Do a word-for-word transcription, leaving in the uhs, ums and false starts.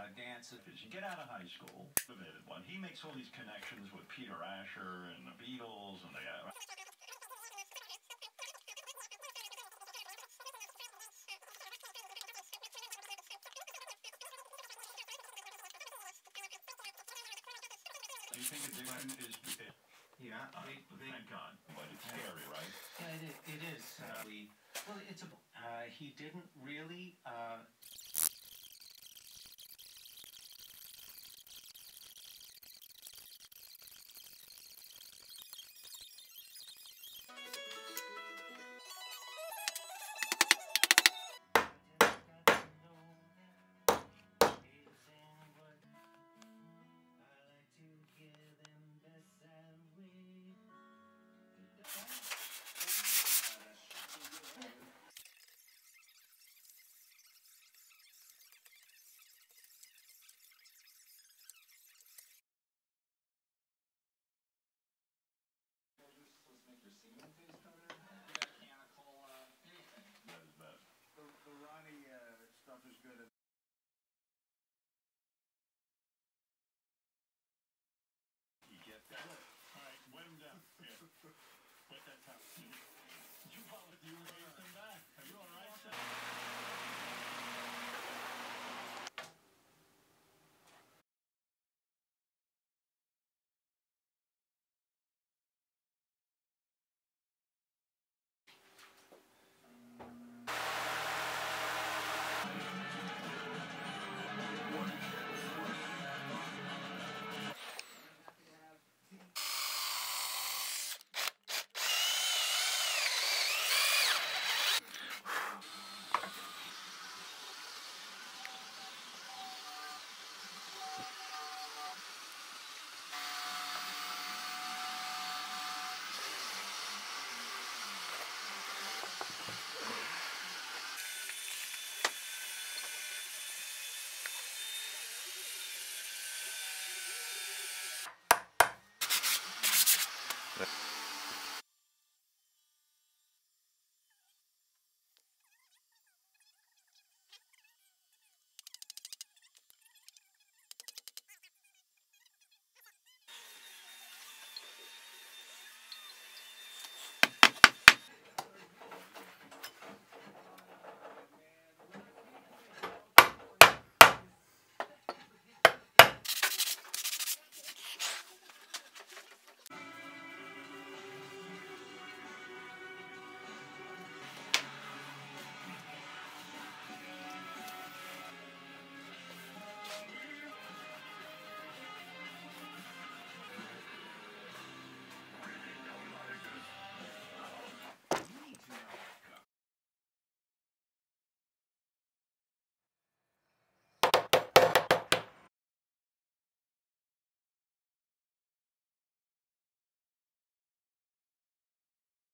uh, dances. You get out of high school, motivated one. He makes all these connections with Peter Asher and the Beatles and the. Uh, Do you think addiction is? It, Yeah, uh, they, they, thank God, but it's scary, right? yeah, it, it is. Uh, we, well, it's a. Uh, he didn't really. Uh, Stuff is good. You get that. All right, wet him down. Here. Wet that towel. You volunteer, you raised him back. Are you all right, sir? Yeah.